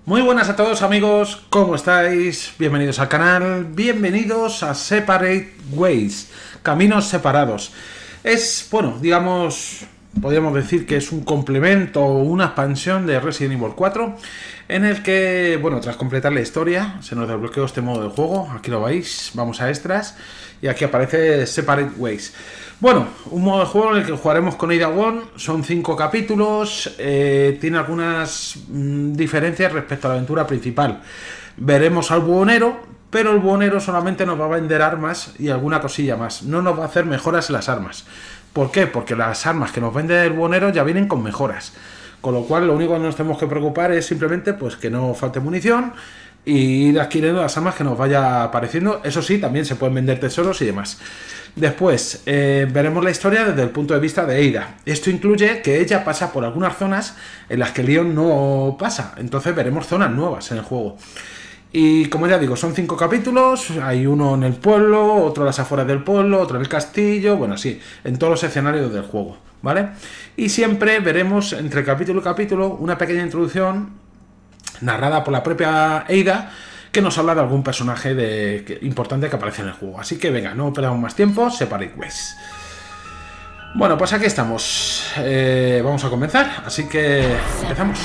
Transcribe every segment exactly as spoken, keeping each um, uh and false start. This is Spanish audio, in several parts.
Muy buenas a todos amigos, ¿cómo estáis? Bienvenidos al canal, bienvenidos a Separate Ways, Caminos Separados. Es, bueno, digamos, podríamos decir que es un complemento o una expansión de Resident Evil cuatro, en el que, bueno, tras completar la historia, se nos desbloqueó este modo de juego, aquí lo veis, vamos a extras, y aquí aparece Separate Ways. Bueno, un modo de juego en el que jugaremos con Ada Wong, son cinco capítulos, eh, tiene algunas mmm, diferencias respecto a la aventura principal. Veremos al buhonero, pero el buhonero solamente nos va a vender armas y alguna cosilla más, no nos va a hacer mejoras en las armas. ¿Por qué? Porque las armas que nos vende el buhonero ya vienen con mejoras, con lo cual lo único que nos tenemos que preocupar es simplemente pues que no falte munición y ir adquiriendo las armas que nos vaya apareciendo. Eso sí, también se pueden vender tesoros y demás. Después eh, veremos la historia desde el punto de vista de Ada. Esto incluye que ella pasa por algunas zonas en las que Leon no pasa, entonces veremos zonas nuevas en el juego. Y como ya digo, son cinco capítulos, hay uno en el pueblo, otro a las afueras del pueblo, otro en el castillo, bueno, sí, en todos los escenarios del juego, ¿vale? Y siempre veremos entre capítulo y capítulo una pequeña introducción narrada por la propia Ada, que nos habla de algún personaje de, que, importante que aparece en el juego. Así que venga, no perdamos más tiempo, Separate Ways. Bueno, pues aquí estamos. Eh, vamos a comenzar, así que empezamos.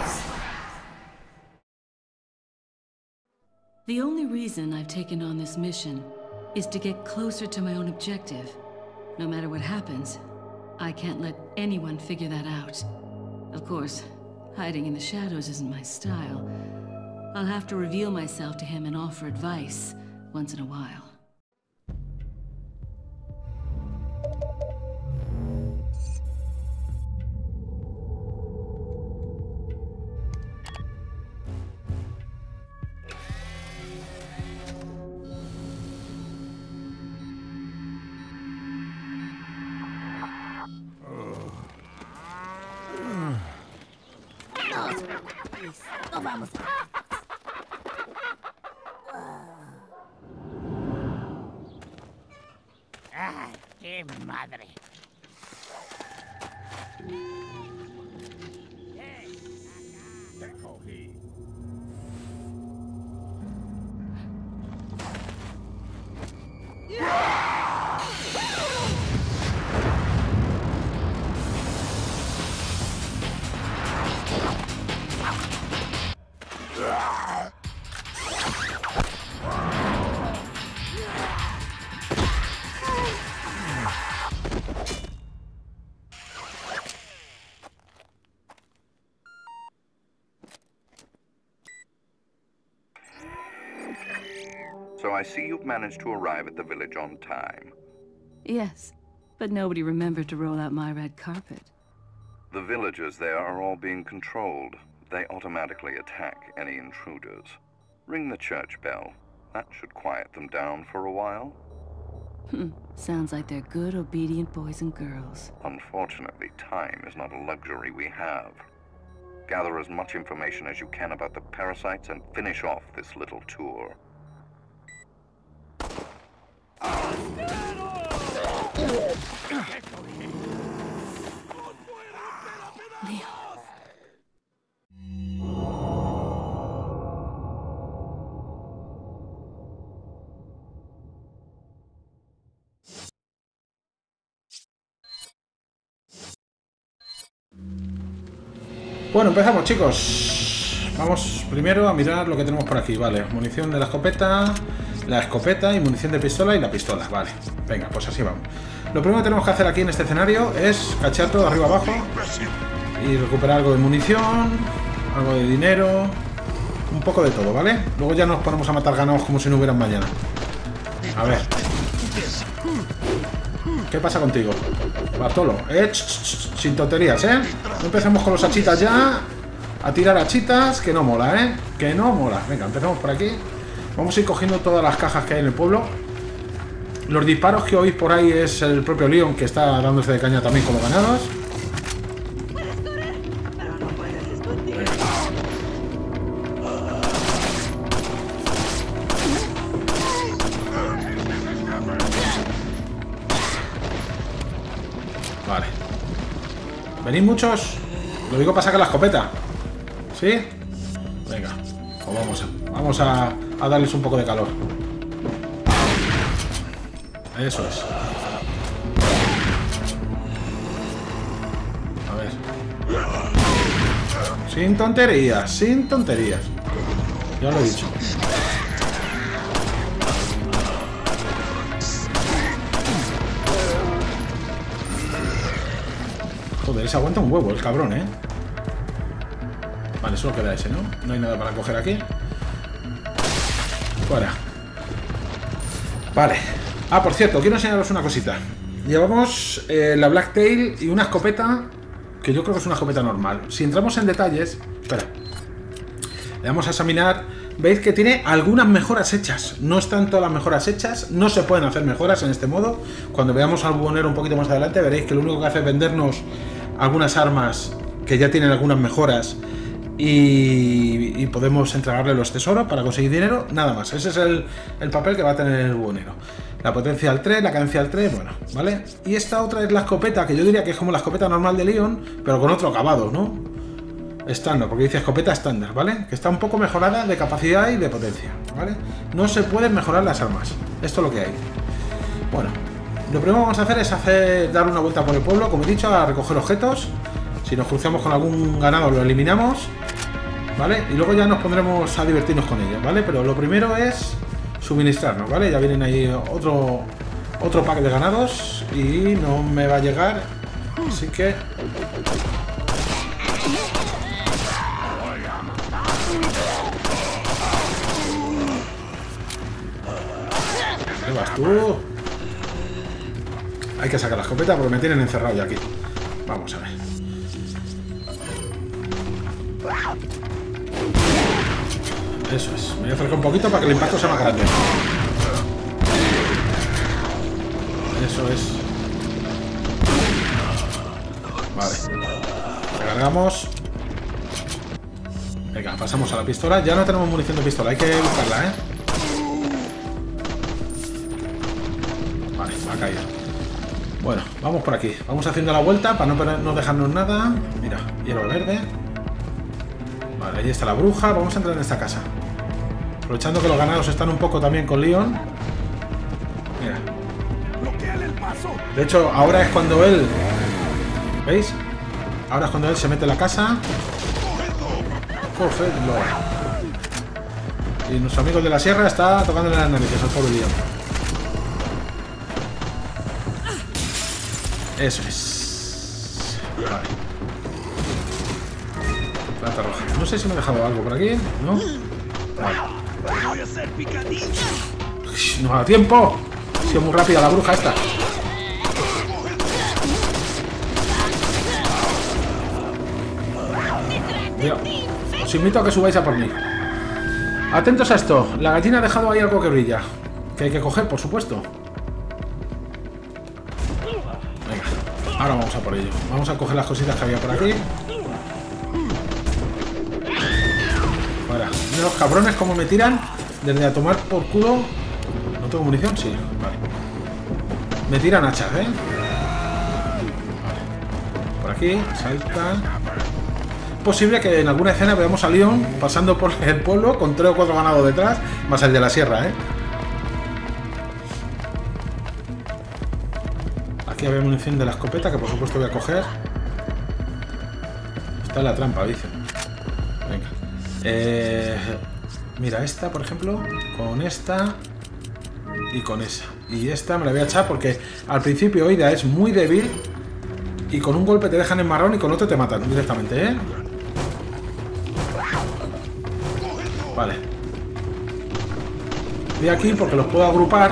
The only reason I've taken on this mission is to get closer to my own objective. No matter what happens, I can't let anyone figure that out. Of course, hiding in the shadows isn't my style. I'll have to reveal myself to him and offer advice once in a while. No vamos. ¡Ay, qué madre! Te cogí. So I see you've managed to arrive at the village on time. Yes, but nobody remembered to roll out my red carpet. The villagers there are all being controlled. They automatically attack any intruders. Ring the church bell. That should quiet them down for a while. Hmm, sounds like they're good, obedient boys and girls. Unfortunately, time is not a luxury we have. Gather as much information as you can about the parasites and finish off this little tour. Leon. Bueno, empezamos, chicos. Vamos primero a mirar lo que tenemos por aquí. Vale, munición de la escopeta, la escopeta y munición de pistola y la pistola. Vale, venga, pues así vamos. Lo primero que tenemos que hacer aquí en este escenario es cachear todo arriba abajo y recuperar algo de munición, algo de dinero, un poco de todo, ¿vale? Luego ya nos ponemos a matar ganados como si no hubieran mañana. A ver. ¿Qué pasa contigo? Bartolo, eh, ch, ch, ch, sin tonterías, ¿eh? No empecemos con los hachitas ya. A tirar hachitas, que no mola, ¿eh? Que no mola. Venga, empezamos por aquí. Vamos a ir cogiendo todas las cajas que hay en el pueblo. Los disparos que oís por ahí es el propio Leon, que está dándose de caña también con los ganados. Vale. ¿Venís muchos? Lo digo para sacar la escopeta. ¿Sí? Venga, pues vamos, a, vamos a, a darles un poco de calor. Eso es. A ver. Sin tonterías, sin tonterías. Ya lo he dicho. Joder, se aguanta un huevo el cabrón, ¿eh? Vale, solo queda ese, ¿no? No hay nada para coger aquí. Fuera. Vale. Ah, por cierto, quiero enseñaros una cosita. Llevamos eh, la Blacktail y una escopeta, que yo creo que es una escopeta normal. Si entramos en detalles... Espera. Le vamos a examinar. Veis que tiene algunas mejoras hechas. No están todas las mejoras hechas. No se pueden hacer mejoras en este modo. Cuando veamos al bubonero un poquito más adelante, veréis que lo único que hace es vendernos algunas armas que ya tienen algunas mejoras. Y, y podemos entregarle los tesoros para conseguir dinero. Nada más. Ese es el, el papel que va a tener el bubonero. La potencia al tres, la cadencia al tres, bueno, ¿vale? Y esta otra es la escopeta, que yo diría que es como la escopeta normal de Leon, pero con otro acabado, ¿no? Estándar, porque dice escopeta estándar, ¿vale? Que está un poco mejorada de capacidad y de potencia, ¿vale? No se pueden mejorar las armas. Esto es lo que hay. Bueno, lo primero que vamos a hacer es hacer, dar una vuelta por el pueblo, como he dicho, a recoger objetos. Si nos cruzamos con algún ganado lo eliminamos, ¿vale? Y luego ya nos pondremos a divertirnos con ellos, ¿vale? Pero lo primero es suministrarnos, ¿vale? Ya vienen ahí otro, otro pack de ganados y no me va a llegar, así que... ¿Qué vas tú? Hay que sacar la escopeta porque me tienen encerrado ya aquí. Vamos a ver. Eso es. Me voy a acercar un poquito para que el impacto sea más grande. Eso es. Vale. Recargamos. Venga, pasamos a la pistola. Ya no tenemos munición de pistola. Hay que buscarla, ¿eh? Vale, me ha caído. Bueno, vamos por aquí. Vamos haciendo la vuelta para no, no dejarnos nada. Mira, hierro verde. Vale, ahí está la bruja. Vamos a entrar en esta casa. Aprovechando que los ganados están un poco también con Leon. Mira. De hecho, ahora es cuando él... ¿Veis? Ahora es cuando él se mete en la casa. Joder, y nuestro amigo de la sierra está tocándole las narices al pobre Leon. Eso es. Vale. Plata roja. No sé si me he dejado algo por aquí, ¿no? Vale. No da tiempo. Ha sido muy rápida la bruja esta. Mira, os invito a que subáis a por mí. Atentos a esto. La gallina ha dejado ahí algo que brilla, que hay que coger, por supuesto. Venga, ahora vamos a por ello. Vamos a coger las cositas que había por aquí. Fuera. Mira los cabrones como me tiran desde a tomar por culo. ¿No tengo munición? Sí, vale. Me tiran hachas, ¿eh? Vale. Por aquí, salta. Es posible que en alguna escena veamos a Leon pasando por el pueblo con tres o cuatro ganados detrás, más el de la sierra, ¿eh? Aquí había munición de la escopeta que por supuesto voy a coger. Está en la trampa, dicen. Venga. Eh, mira, esta, por ejemplo, con esta y con esa. Y esta me la voy a echar porque al principio Oida es muy débil y con un golpe te dejan en marrón y con otro te matan directamente, ¿eh? Vale. Voy aquí porque los puedo agrupar.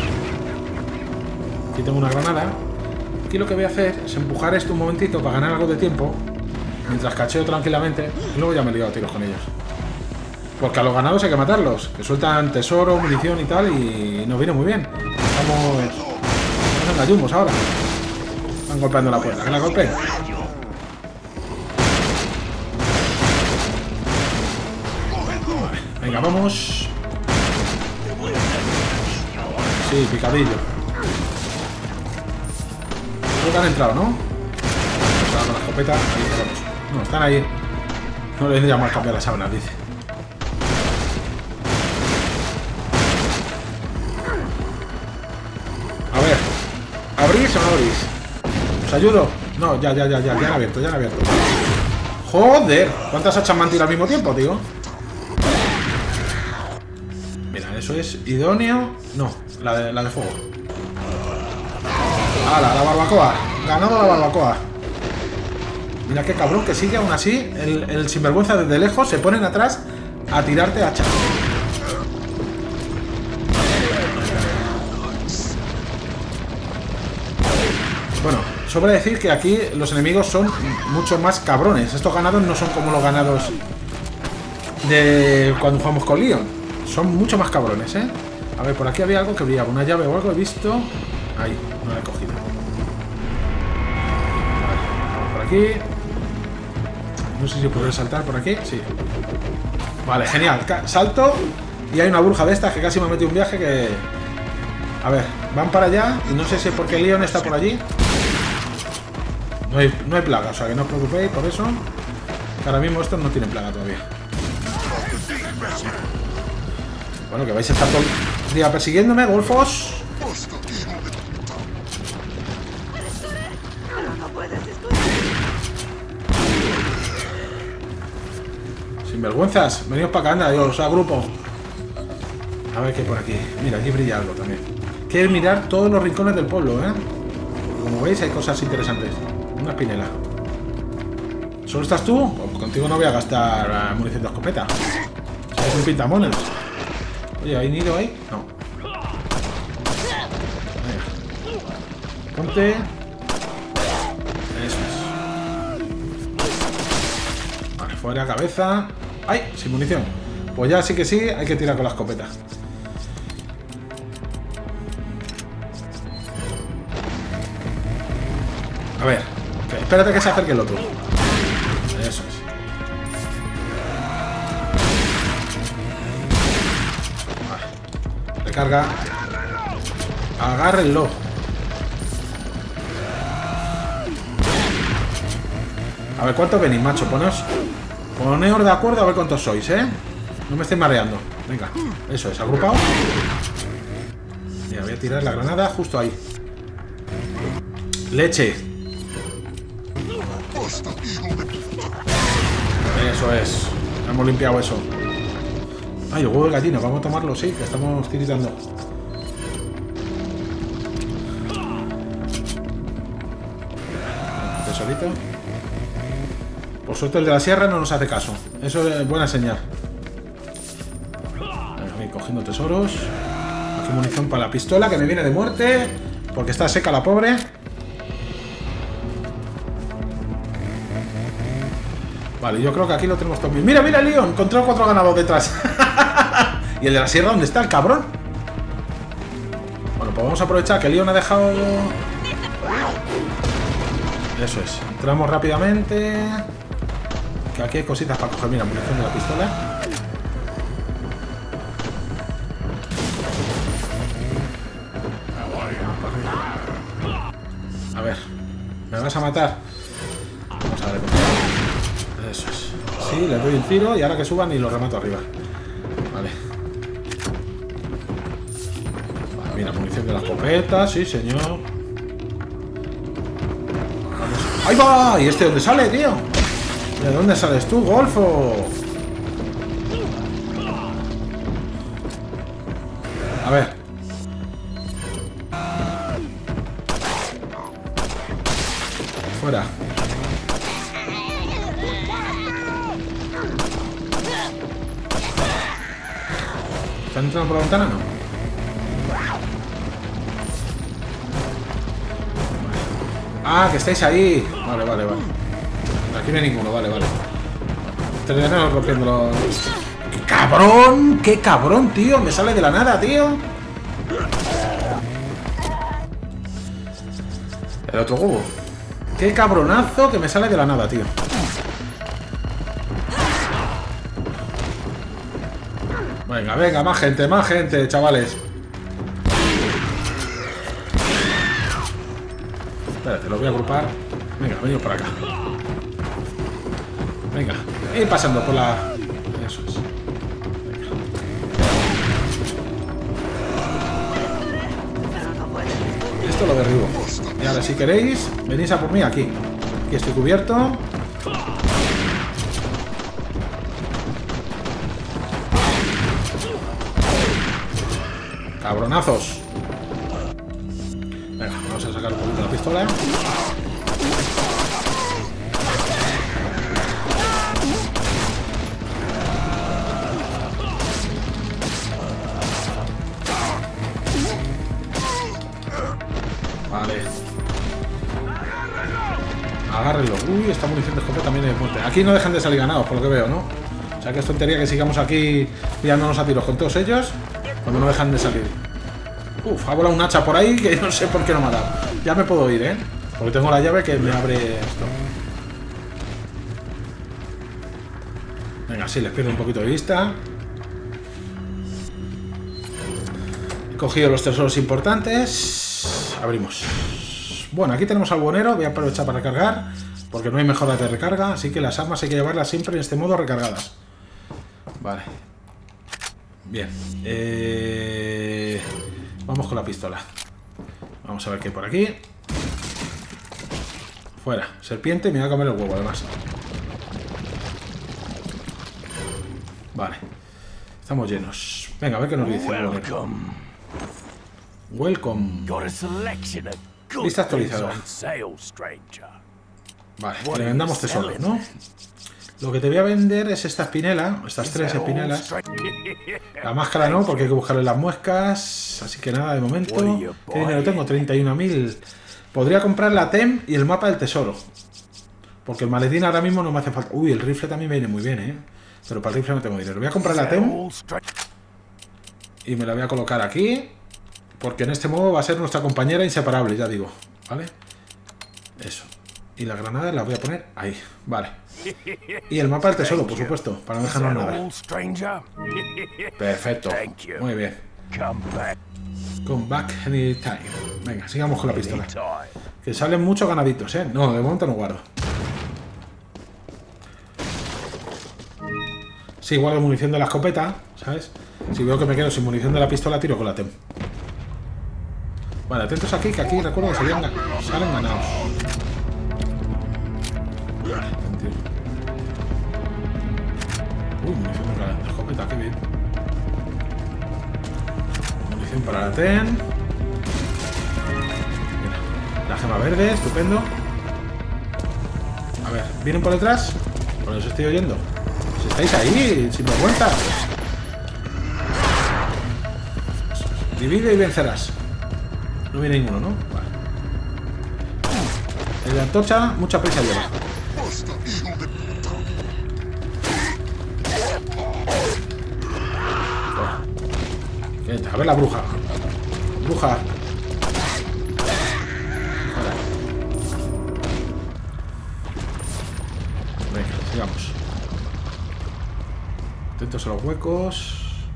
Aquí tengo una granada. Aquí lo que voy a hacer es empujar esto un momentito para ganar algo de tiempo mientras cacheo tranquilamente y luego ya me he liado a tiros con ellos. Porque a los ganados hay que matarlos, que sueltan tesoro, munición y tal, y nos viene muy bien. Estamos, estamos en gallumbos ahora. Están golpeando la puerta, que la golpeen. Vale, venga, vamos. Sí, picadillo. Creo que han entrado, ¿no? Están con la escopeta, ahí, no, están ahí. No les vendría mal cambiar las sábanas, dice. abrís o no abrís? ¿Os ayudo? No, ya, ya, ya, ya, ya han abierto, ya han abierto. Joder, ¿cuántas hachas me han tirado al mismo tiempo, tío? Mira, eso es idóneo. No, la de, la de fuego. ¡Hala, la barbacoa! Ganado la barbacoa. Mira qué cabrón que sigue aún así. El, el sinvergüenza desde lejos se ponen atrás a tirarte hachas. Bueno, sobra decir que aquí los enemigos son mucho más cabrones. Estos ganados no son como los ganados de cuando jugamos con Leon. Son mucho más cabrones, ¿eh? A ver, por aquí había algo que brillaba. Una llave o algo he visto. Ahí, no la he cogido. Vale, por aquí. No sé si podré saltar por aquí. Sí. Vale, genial. Salto. Y hay una bruja de estas que casi me ha metido un viaje que... A ver, van para allá. Y no sé si es porque Leon está por allí. No hay, no hay plaga, o sea que no os preocupéis por eso. Que ahora mismo estos no tienen plaga todavía. Bueno, que vais a estar todo el día persiguiéndome, golfos. Sinvergüenzas, venidos para acá, anda, yo os agrupo. A ver qué hay por aquí. Mira, aquí brilla algo también. Quiero mirar todos los rincones del pueblo, ¿eh? Como veis, hay cosas interesantes. Una espinela. ¿Solo estás tú? Pues contigo no voy a gastar munición de escopeta. Es un pintamones. Oye, ¿hay nido ahí? No. Venga. Ponte. Eso es. Vale, fuera cabeza. ¡Ay! Sin munición. Pues ya sí que sí, hay que tirar con la escopeta. A ver. Espérate que se acerque el otro. Eso es. Vale. Recarga. Agárrenlo. A ver, ¿cuántos venís, macho? Poneos, poneos de acuerdo a ver cuántos sois, ¿eh? No me estéis mareando. Venga, eso es, agrupado. Mira, voy a tirar la granada justo ahí. Leche. Eso es. Hemos limpiado eso. Ay, el huevo de gallina. Vamos a tomarlo, sí, que estamos tiritando. Tesorito. Por suerte el de la sierra no nos hace caso. Eso es buena señal. Voy cogiendo tesoros. Aquí munición para la pistola que me viene de muerte. Porque está seca la pobre. Vale, yo creo que aquí lo tenemos todo bien. ¡Mira, mira, Leon! Encontré cuatro ganados detrás. ¿Y el de la sierra dónde está, el cabrón? Bueno, pues vamos a aprovechar que Leon ha dejado... Eso es. Entramos rápidamente. Que aquí hay cositas para coger. Mira, munición de la pistola. A ver. ¿Me vas a matar? Vamos a ver. Eso es. Sí, le doy un tiro y ahora que suban y lo remato arriba. Vale. Vale, mira, munición de la escopeta, sí, señor. Vamos. ¡Ahí va! ¿Y este dónde sale, tío? ¿De dónde sales tú, golfo? A ver. Fuera. ¿Están entrando por la ventana? No. Ah, que estáis ahí. Vale, vale, vale. Aquí no hay ninguno, vale, vale. Terminamos rompiendo los... ¡Qué cabrón! ¡Qué cabrón, tío! Me sale de la nada, tío. El otro huevo. ¡Qué cabronazo que me sale de la nada, tío! Venga, venga, más gente, más gente, chavales. Espérate, lo voy a agrupar. Venga, venid por acá. Venga, ir pasando por la... Eso es. Venga. Esto lo derribo. Y ahora si queréis, venís a por mí aquí. Aquí estoy cubierto. Cabronazos. Venga, vamos a sacar un poquito la pistola. Vale. Agárrenlo. Uy, esta munición de escopeta también es muerte. Aquí no dejan de salir ganados, por lo que veo, ¿no? O sea que es tontería que sigamos aquí pillándonos a tiros con todos ellos cuando no dejan de salir. Uf, ha volado un hacha por ahí que no sé por qué no me ha dado. Ya me puedo ir, ¿eh? Porque tengo la llave que me abre esto. Venga, sí, les pierdo un poquito de vista. He cogido los tesoros importantes. Abrimos. Bueno, aquí tenemos al buhonero. Voy a aprovechar para recargar, porque no hay mejoras de recarga. Así que las armas hay que llevarlas siempre en este modo recargadas. Vale. Bien. Eh... Vamos con la pistola. Vamos a ver qué hay por aquí. Fuera. Serpiente, me va a comer el huevo además. Vale. Estamos llenos. Venga, a ver qué nos dice. Welcome. Welcome. Got a selection of good Lista things actualizada. on sale, stranger. Vale, What le are vendamos you tesoros, selling? ¿no? Lo que te voy a vender es esta espinela, estas tres espinelas. La máscara no, porque hay que buscarle las muescas. Así que nada, de momento. ¿Qué dinero tengo? treinta y uno mil. Podría comprar la T E M y el mapa del tesoro. Porque el maletín ahora mismo no me hace falta. Uy, el rifle también viene muy bien, ¿eh? Pero para el rifle no tengo dinero. Voy a comprar la T E M y me la voy a colocar aquí. Porque en este modo va a ser nuestra compañera inseparable, ya digo. ¿Vale? Eso. Y las granadas las voy a poner ahí. Vale. Y el mapa del tesoro, por supuesto, para no dejarnos nada. Perfecto. Muy bien. Come back anytime. Venga, sigamos con la pistola. Que salen muchos ganaditos, ¿eh? No, de momento no guardo. Sí, guardo munición de la escopeta, ¿sabes? Si veo que me quedo sin munición de la pistola, tiro con la T E M. Vale, atentos aquí, que aquí recuerdo que salían, salen ganados. Uy, munición de la escopeta, qué bien. Munición para la T E M. Mira, la gema verde, estupendo. A ver, ¿vienen por detrás? Por eso estoy oyendo. Si estáis ahí, sin vergüenza. Divide y vencerás. No viene ninguno, ¿no? Vale. El de antorcha, mucha prisa lleva. A ver la bruja. Bruja. Vale. Venga, sigamos. Atentos a los huecos.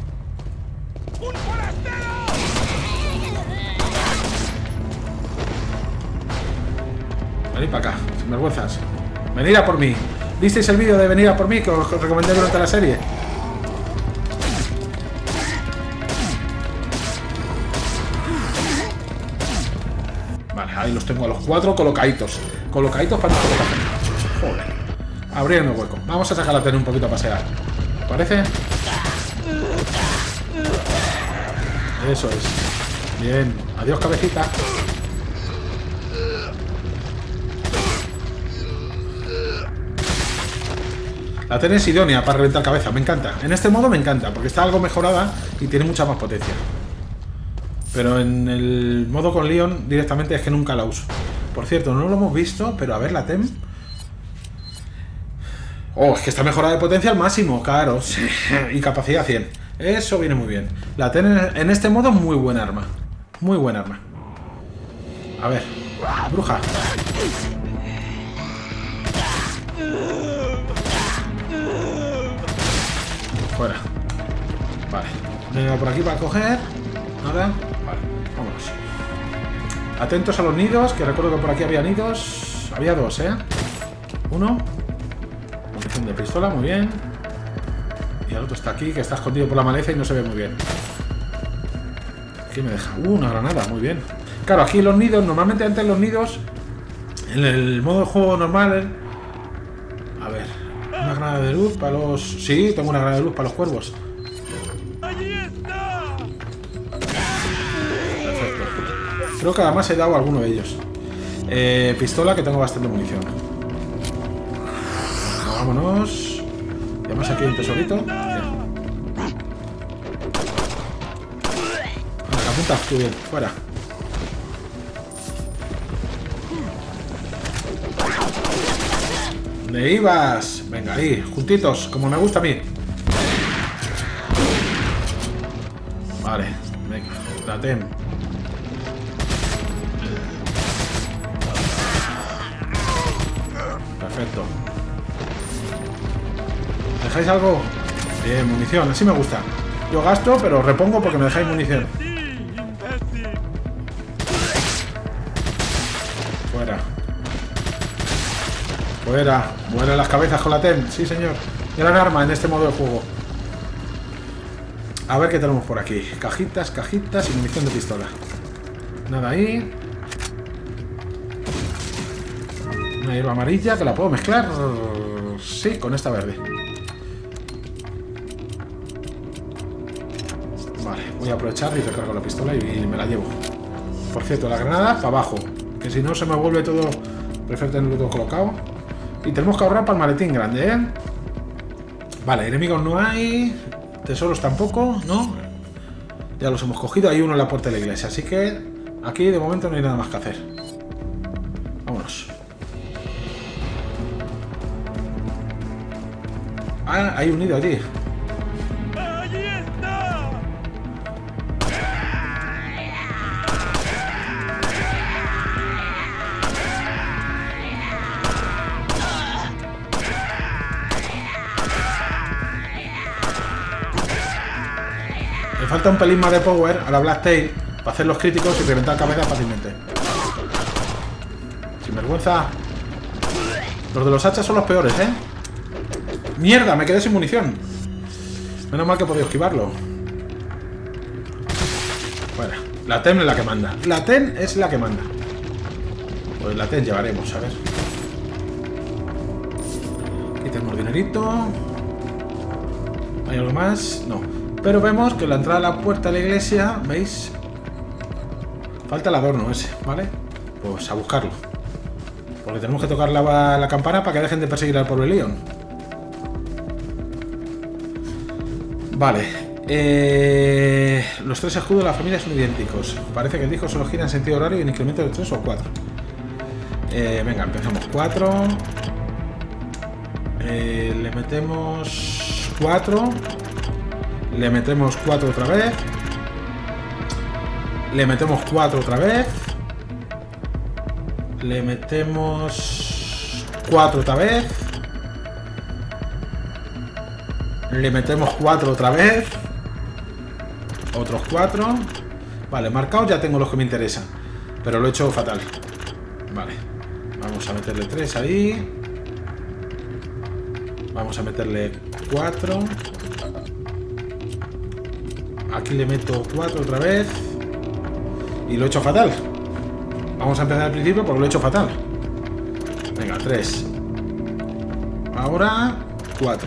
Venid para acá, sin vergüenzas. Venid a por mí. ¿Visteis el vídeo de venir a por mí que os recomendé durante la serie? Vale, ahí los tengo a los cuatro colocaditos. Colocaditos para nuestro café. Joder. Abriendo el hueco. Vamos a sacar a tener un poquito a pasear. ¿Te parece? Eso es. Bien. Adiós, cabecita. La T E M es idónea para reventar cabeza, me encanta. En este modo me encanta, porque está algo mejorada y tiene mucha más potencia. Pero en el modo con Leon directamente es que nunca la uso. Por cierto, no lo hemos visto, pero a ver la T E M. Oh, es que está mejorada de potencia al máximo, claro. Y capacidad cien. Eso viene muy bien. La T E M en este modo es muy buena arma. Muy buena arma. A ver. Bruja. Fuera. Vale. Venga, por aquí para coger. Nada. Vale, vámonos. Atentos a los nidos, que recuerdo que por aquí había nidos. Había dos, ¿eh? Uno. Munición de pistola, muy bien. Y el otro está aquí, que está escondido por la maleza y no se ve muy bien. ¿Qué me deja? Uh, una granada, muy bien. Claro, aquí los nidos, normalmente antes los nidos, en el modo de juego normal... A ver, una granada de luz para los... Sí, tengo una granada de luz para los cuervos. Perfecto. Creo que además he dado a alguno de ellos. Eh, pistola, que tengo bastante munición. Vámonos. Y además aquí hay un tesorito. Bien. Venga, apunta, tú bien, fuera. ¿Dónde ibas? Venga, ahí, juntitos, como me gusta a mí. Vale, venga, la tem. Perfecto. ¿Dejáis algo? Bien, munición, así me gusta. Yo gasto, pero repongo porque me dejáis munición. Fuera. Fuera. Mueren las cabezas con la T E M. Sí, señor. Gran arma en este modo de juego. A ver qué tenemos por aquí. Cajitas, cajitas y munición de pistola. Nada ahí. Una hierba amarilla que la puedo mezclar. Sí, con esta verde. Vale, voy a aprovechar y recargo la pistola y me la llevo. Por cierto, la granada para abajo, que si no se me vuelve todo. Prefiero tenerlo todo colocado. Y tenemos que ahorrar para el maletín grande, ¿eh? Vale, enemigos no hay. Tesoros tampoco, ¿no? Ya los hemos cogido. Hay uno en la puerta de la iglesia, así que aquí de momento no hay nada más que hacer. Vámonos. Ah, hay un nido allí. Me falta un pelín más de power a la Blacktail para hacer los críticos y reventar cabezas fácilmente. Sin vergüenza. Los de los hachas son los peores, ¿eh? ¡Mierda! Me quedé sin munición. Menos mal que he podido esquivarlo. Bueno, la T E M es la que manda. La T E M es la que manda. Pues la T E M llevaremos, a ver. Aquí tenemos dinerito. ¿Hay algo más? No. Pero vemos que la entrada a la puerta de la iglesia, ¿veis? Falta el adorno ese, ¿vale? Pues a buscarlo. Porque tenemos que tocar la, la campana para que dejen de perseguir al pobre Leon. Vale. Eh, los tres escudos de la familia son idénticos. Parece que el disco solo gira en sentido horario y en incremento de tres o cuatro. Eh, venga, empezamos. cuatro. Eh, le metemos cuatro. Le metemos cuatro otra vez. Le metemos cuatro otra vez. Le metemos cuatro otra vez. Le metemos cuatro otra vez. Otros cuatro. Vale, marcados ya tengo los que me interesan. Pero lo he hecho fatal. Vale. Vamos a meterle tres ahí. Vamos a meterle cuatro. Aquí le meto cuatro otra vez. Y lo he hecho fatal. Vamos a empezar al principio porque lo he hecho fatal. Venga, tres. Ahora cuatro.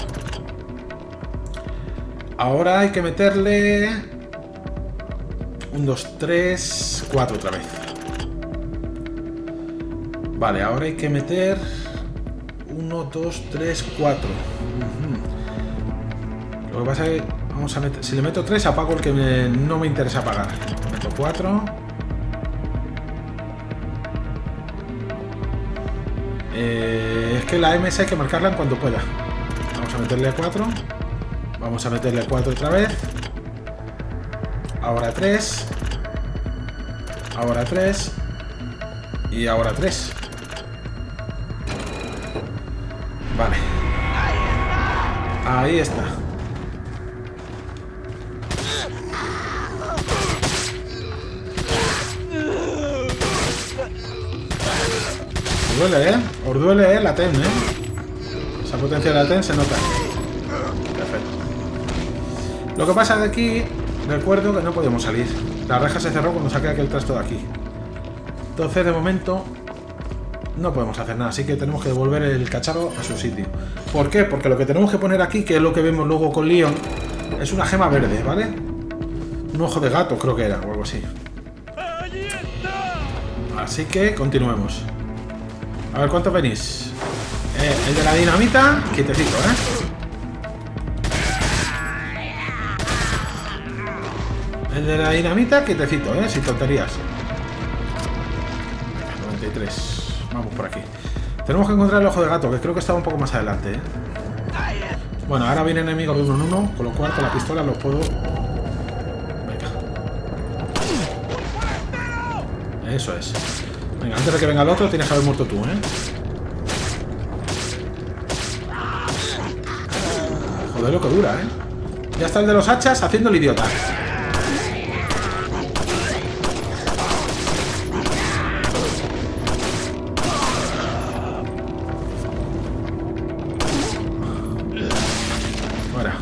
Ahora hay que meterle un, dos, tres, cuatro otra vez. Vale, ahora hay que meter uno, dos, tres, cuatro. Uh-huh. Lo que pasa es que vamos a meter, si le meto tres apago el que me, no me interesa apagar. Meto cuatro. Eh, es que la M S hay que marcarla en cuanto pueda. Vamos a meterle cuatro. Vamos a meterle cuatro otra vez. Ahora tres. Ahora tres. Y ahora tres. Vale. Ahí está. Os duele, ¿eh? Os duele, ¿eh? La T E M, ¿eh? Esa potencia de la T E M se nota. Perfecto. Lo que pasa de aquí, recuerdo que no podemos salir. La reja se cerró cuando saqué aquel trasto de aquí. Entonces, de momento, no podemos hacer nada. Así que tenemos que devolver el cacharro a su sitio. ¿Por qué? Porque lo que tenemos que poner aquí, que es lo que vemos luego con Leon, es una gema verde, ¿vale? Un ojo de gato, creo que era, o algo así. Así que continuemos. A ver, ¿cuántos venís? Eh, el de la dinamita, quietecito, ¿eh? El de la dinamita, quietecito, ¿eh? Sin tonterías. noventa y tres. Vamos por aquí. Tenemos que encontrar el ojo de gato, que creo que estaba un poco más adelante, ¿eh? Bueno, ahora viene enemigo de uno en uno, con lo cual con la pistola los puedo... Venga. Eso es. Venga, antes de que venga el otro, tienes que haber muerto tú, ¿eh? Joder, lo que dura, ¿eh? Ya está el de los hachas haciendo el idiota. Fuera.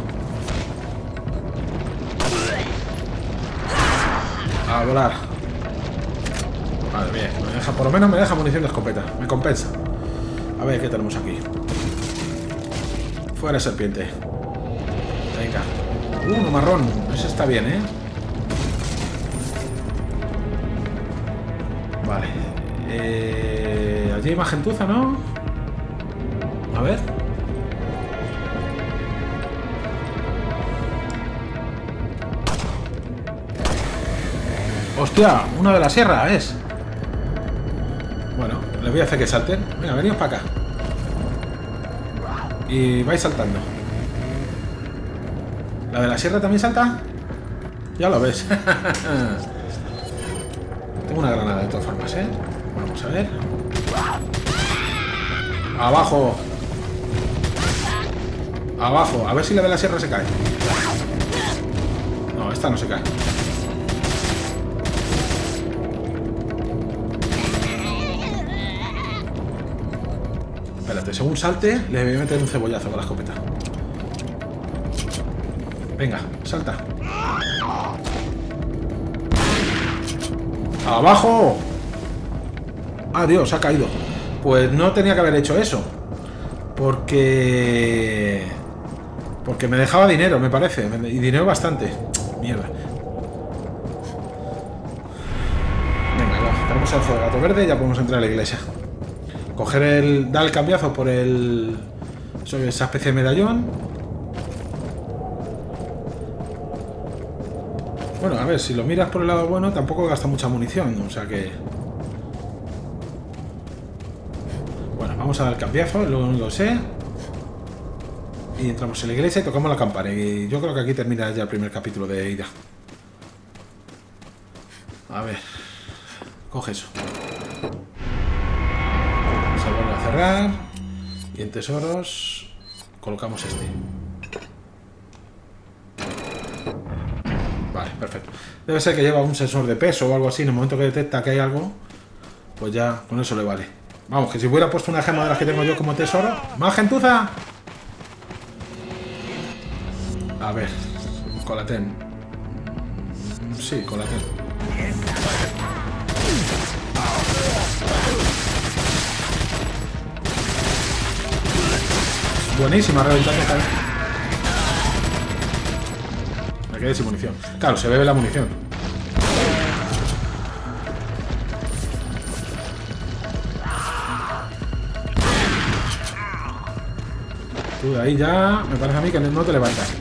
A volar. Vale, bien. Me deja, por lo menos me deja munición de escopeta. Me compensa. A ver qué tenemos aquí. Fuera serpiente. Venga. Uh, uno marrón. Ese está bien, ¿eh? Vale. Eh, allí hay más gentuza, ¿no? A ver. ¡Hostia! Uno de la sierra es. Bueno, les voy a hacer que salten. Venga, venid para acá. Y vais saltando. ¿La de la sierra también salta? Ya lo ves. Tengo una granada de todas formas, ¿eh? Vamos a ver. Abajo. Abajo. A ver si la de la sierra se cae. No, esta no se cae. Espérate, según salte, le voy a meter un cebollazo con la escopeta. Venga, salta. ¡Abajo! ¡Adiós! Ha caído. Pues no tenía que haber hecho eso. Porque... Porque me dejaba dinero, me parece. Y dinero bastante. Mierda. Venga, va. Tenemos el ojo de gato verde y ya podemos entrar a la iglesia. Coger el... Dar el cambiazo por el... Esa especie de medallón. Bueno, a ver, si lo miras por el lado bueno, tampoco gasta mucha munición, o sea que... Bueno, vamos a dar el cambiazo, luego no lo sé. Y entramos en la iglesia y tocamos la campana. Y yo creo que aquí termina ya el primer capítulo de Ida. A ver... Coge eso. Se vuelve a cerrar. Y en tesoros... Colocamos este. Vale, perfecto. Debe ser que lleva un sensor de peso o algo así. En el momento que detecta que hay algo, pues ya con eso le vale. Vamos, que si hubiera puesto una gema de las que tengo yo como tesoro... ¡Más gentuza! A ver, Colaten. Sí, Colaten. Buenísima, reventando cada vez. Me quedé sin munición. Claro, se bebe la munición. Tú de ahí ya... Me parece a mí que no te levantas.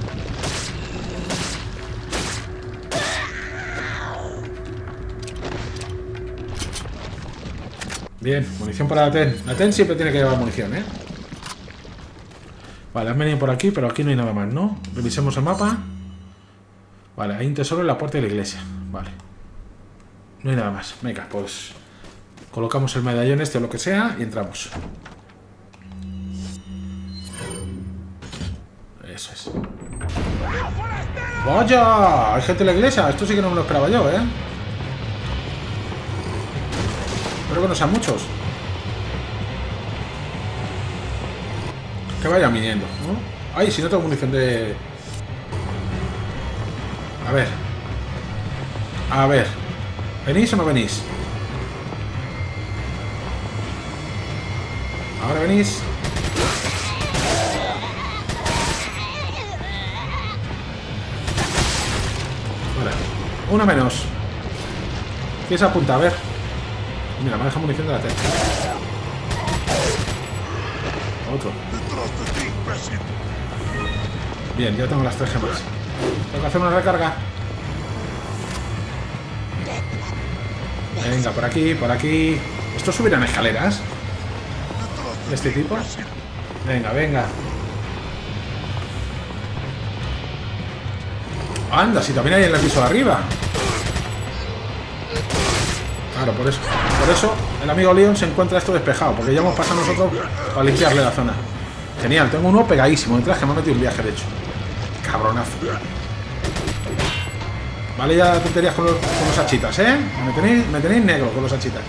Bien, munición para la T E N. La T E N siempre tiene que llevar munición, ¿eh? Vale, han venido por aquí, pero aquí no hay nada más, ¿no? Revisemos el mapa. Vale, hay un tesoro en la puerta de la iglesia. Vale. No hay nada más. Venga, pues... Colocamos el medallón este o lo que sea y entramos. Eso es. ¡Vaya! Hay gente en la iglesia. Esto sí que no me lo esperaba yo, ¿eh? Espero que no sean muchos. Que vayan viniendo, ¿no? Ay, si no tengo munición de... A ver. A ver. ¿Venís o no venís? Ahora venís. Vale. Una menos. ¿Quién se apunta? A ver. Mira, me deja munición de la T. Otro. Bien, ya tengo las tres gemas. Tengo que hacer una recarga. Venga, por aquí, por aquí. ¿Estos subirán escaleras? ¿De este tipo? Venga, venga. Anda, si también hay en el piso de arriba. Claro, por eso. Por eso el amigo Leon se encuentra esto despejado. Porque ya hemos pasado nosotros para limpiarle la zona. Genial, tengo uno pegadísimo. Detrás que me ha metido un viaje, de hecho. Cabronazo. Vale, ya tonterías con los, con los hachitas, ¿eh? Me tenéis, me tenéis negro con los hachitas.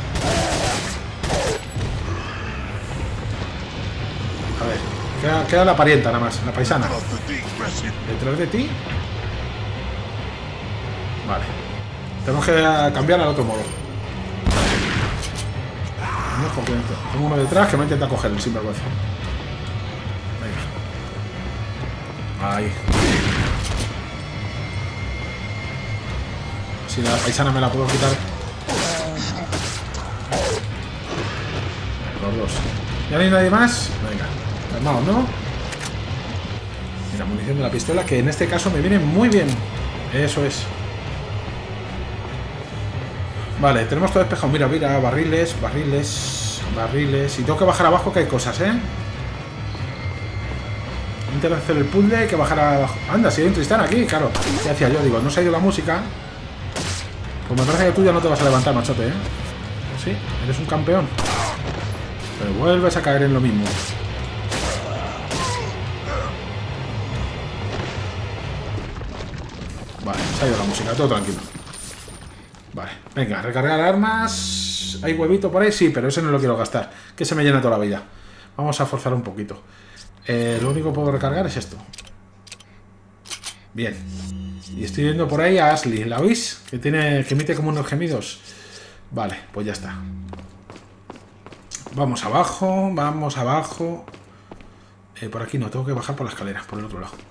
A ver, queda, queda la parienta nada más, la paisana. ¿Detrás de ti? Vale. Tenemos que cambiar al otro modo. Tengo uno detrás que me intenta coger el sinvergüenza. Venga. Ahí. Si la paisana me la puedo quitar. Los dos. ¿Ya no hay nadie más? Venga. Calmaos, ¿no? Mira, munición de la pistola, que en este caso me viene muy bien. Eso es. Vale, tenemos todo despejado. Mira, mira, barriles, barriles, barriles. Y tengo que bajar abajo, que hay cosas, ¿eh? Intentar hacer el puzzle, hay que bajar abajo. Anda, si hay un Tristán aquí, claro. ¿Qué hacía yo? Digo, no se ha ido la música. Pues me parece que tú ya no te vas a levantar, machote, ¿eh? Sí, eres un campeón. Pero vuelves a caer en lo mismo. Vale, se ha ido la música, todo tranquilo. Vale, venga, recargar armas. ¿Hay huevito por ahí? Sí, pero ese no lo quiero gastar, que se me llena toda la vida. Vamos a forzar un poquito. eh, Lo único que puedo recargar es esto. Bien. Y estoy viendo por ahí a Ashley. ¿La oís? Que tiene, que emite como unos gemidos. Vale, pues ya está. Vamos abajo, vamos abajo. eh, Por aquí no, tengo que bajar por la escalera, por el otro lado.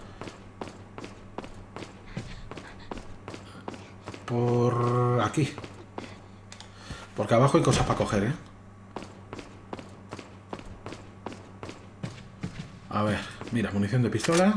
Por aquí. Porque abajo hay cosas para coger, ¿eh? A ver, mira, munición de pistola.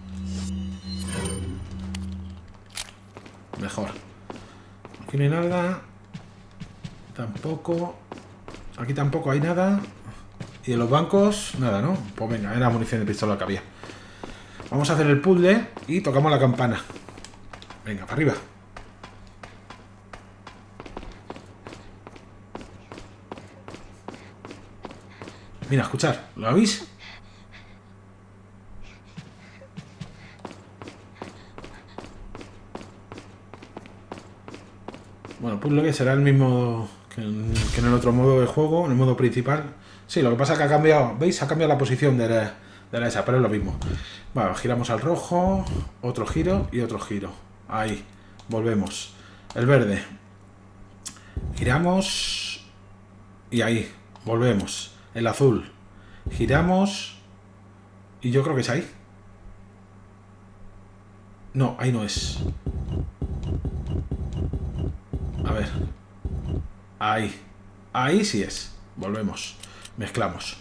Mejor. Aquí no hay nada. Tampoco. Aquí tampoco hay nada. Y en los bancos, nada, ¿no? Pues venga, era munición de pistola que había. Vamos a hacer el puzzle y tocamos la campana. Venga, para arriba. Mira, escuchar, ¿lo oís? Bueno, puzzle que será el mismo que en, que en el otro modo de juego, en el modo principal. Sí, lo que pasa es que ha cambiado, ¿veis? Ha cambiado la posición de la, de la esa, pero es lo mismo. Vale, giramos al rojo, otro giro y otro giro. Ahí, volvemos. El verde. Giramos y ahí, volvemos. El azul. Giramos y yo creo que es ahí. No, ahí no es. A ver. Ahí. Ahí sí es. Volvemos. Mezclamos.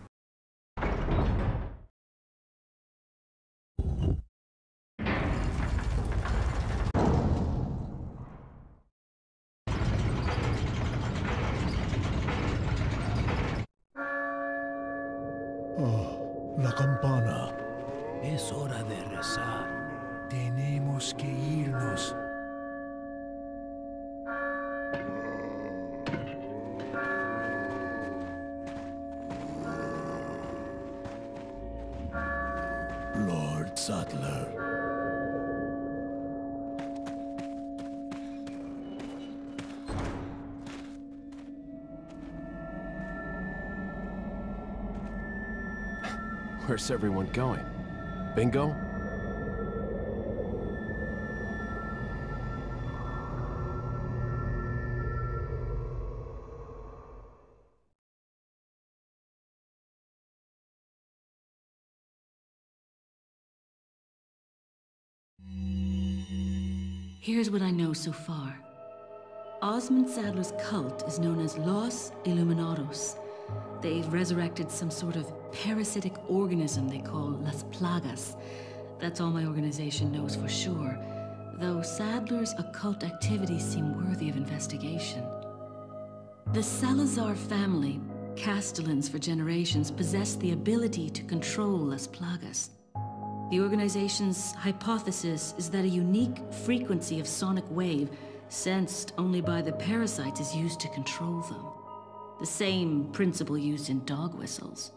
Oh, la campana. Es hora de rezar. Tenemos que irnos. Lord Sattler. Where's everyone going? Bingo? Here's what I know so far. Osmond Saddler's cult is known as Los Illuminados. They've resurrected some sort of parasitic organism they call Las Plagas. That's all my organization knows for sure, though Saddler's occult activities seem worthy of investigation. The Salazar family, Castellans for generations, possess the ability to control Las Plagas. The organization's hypothesis is that a unique frequency of sonic wave sensed only by the parasites is used to control them. The same principle used in dog whistles.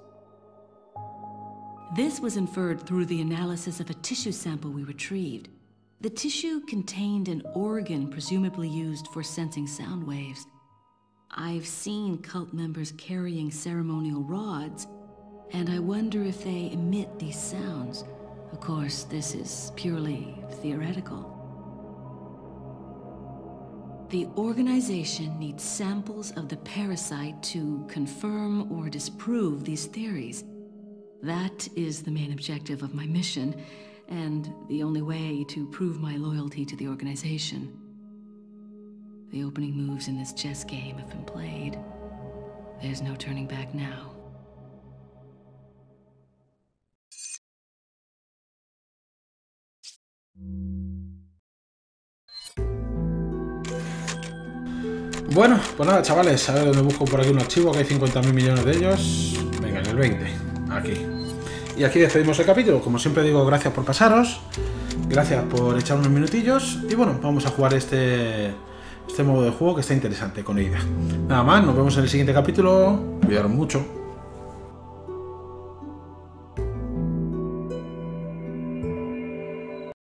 This was inferred through the analysis of a tissue sample we retrieved. The tissue contained an organ presumably used for sensing sound waves. I've seen cult members carrying ceremonial rods, and I wonder if they emit these sounds. Of course, this is purely theoretical. The organization needs samples of the parasite to confirm or disprove these theories. That is the main objective of my mission, and the only way to prove my loyalty to the organization. The opening moves in this chess game have been played. There's no turning back now. Bueno, pues nada, chavales, a ver dónde busco por aquí un archivo, que hay cincuenta mil millones de ellos. Venga, en el veinte, aquí. Y aquí despedimos el capítulo. Como siempre digo, gracias por pasaros, gracias por echar unos minutillos. Y bueno, vamos a jugar este, este modo de juego que está interesante con Ada. Nada más, nos vemos en el siguiente capítulo. Cuidaros mucho.